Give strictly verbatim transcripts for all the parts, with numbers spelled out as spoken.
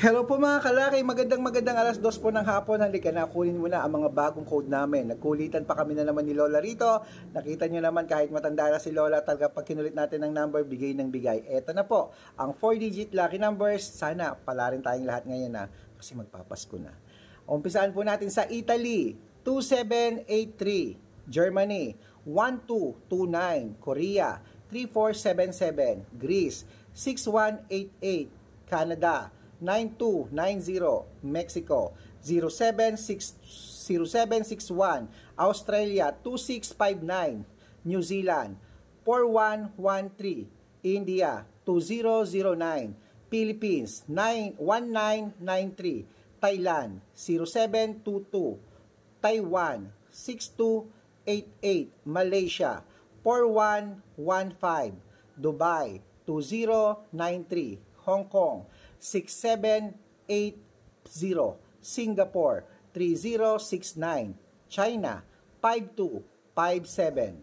Hello po mga kalaki, magandang magandang alas dos po ng hapon. Halika na, kunin mo na ang mga bagong code namin. Nagkulitan pa kami na naman ni Lola rito. Nakita nyo naman kahit matanda na si Lola, talaga pag kinulit natin ng number, bigay ng bigay. Eto na po, ang four digit lucky numbers. Sana pala rin tayong lahat ngayon na, kasi magpapasko na. Umpisaan po natin sa Italy, two seven eight three. Germany, one two two nine. Korea, three four seven seven. Greece, six one eight eight. Canada, nine two nine zero. Mexico, zero seven six one. Australia, two six five nine. New Zealand, four one one three. India, two zero zero nine. Philippines, one nine nine three. Thailand, zero seven two two. Taiwan, six two eight eight. Malaysia, four one one five. Dubai, two zero nine three. Hong Kong, six seven eight zero. Singapore, three zero six nine. China, five two five seven.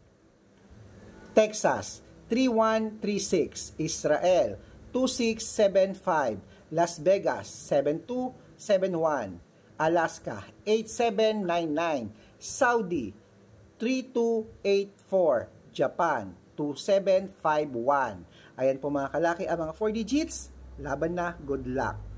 Texas, three one three six. Israel, two six seven five. Las Vegas, seven two seven one. Alaska, eight seven nine nine. Saudi, three two eight four. Japan, two seven five one. Ayan po mga kalaki ang mga four digits. Laban na, good luck.